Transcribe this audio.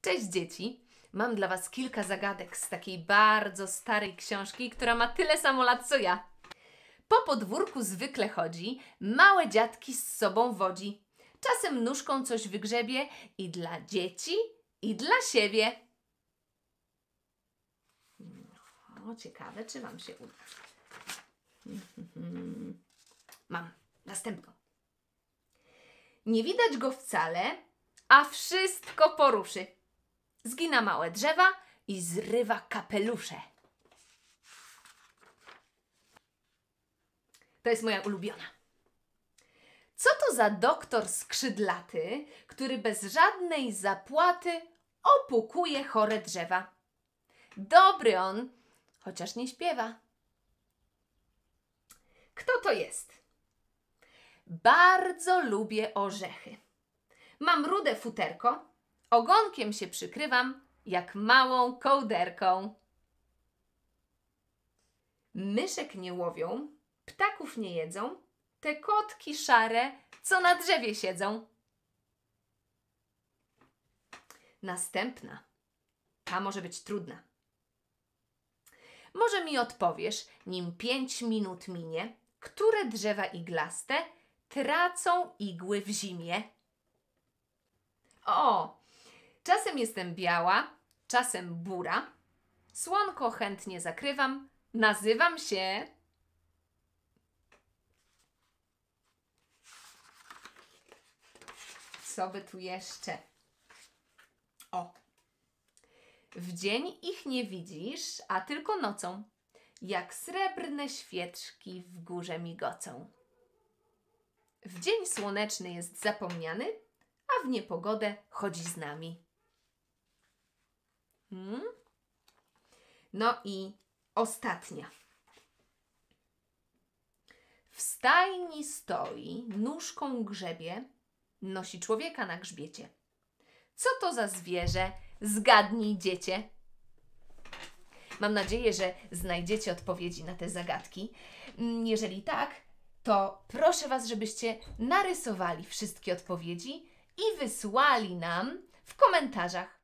Cześć dzieci! Mam dla Was kilka zagadek z takiej bardzo starej książki, która ma tyle samo lat co ja. Po podwórku zwykle chodzi, małe dziadki z sobą wodzi. Czasem nóżką coś wygrzebie i dla dzieci, i dla siebie. No, ciekawe, czy Wam się uda. Mam następną. Nie widać go wcale, a wszystko poruszy. Zgina małe drzewa i zrywa kapelusze. To jest moja ulubiona. Co to za doktor skrzydlaty, który bez żadnej zapłaty opukuje chore drzewa? Dobry on, chociaż nie śpiewa. Kto to jest? Bardzo lubię orzechy. Mam rude futerko, ogonkiem się przykrywam jak małą kołderką. Myszek nie łowią, ptaków nie jedzą, te kotki szare, co na drzewie siedzą. Następna. Ta może być trudna. Może mi odpowiesz, nim 5 minut minie, które drzewa iglaste tracą igły w zimie? O! Czasem jestem biała, czasem bura. Słonko chętnie zakrywam. Nazywam się... Co by tu jeszcze? O! W dzień ich nie widzisz, a tylko nocą. Jak srebrne świeczki w górze migocą. W dzień słoneczny jest zapomniany, a w niepogodę chodzi z nami. No i ostatnia. W stajni stoi, nóżką grzebie, nosi człowieka na grzbiecie. Co to za zwierzę? Zgadnij, dziecię. Mam nadzieję, że znajdziecie odpowiedzi na te zagadki. Jeżeli tak, to proszę Was, żebyście narysowali wszystkie odpowiedzi i wysłali nam w komentarzach.